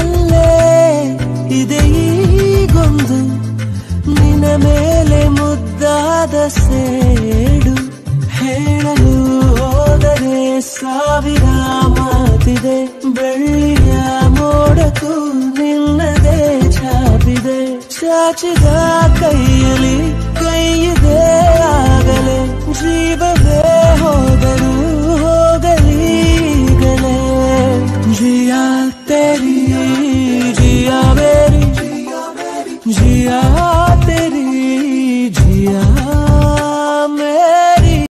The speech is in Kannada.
ನನ್ನಲ್ಲೇ ಇದೆ ಈಗೊಂದು ನಿನ್ನ ಮೇಲೆ ಮುದ್ದಾದ ಸೇಡು. ಹೇಳಲು ಹೋದರೆ ಸಾವಿರ ಮಾತಿದೆ, ಬೆಳ್ಳಿಯ ಮೋಡಕ್ಕೂ ನಿನ್ನದೇ ಛಾಪಿದೆ. ಚಾಚಿದ ಕೈಯಲ್ಲಿ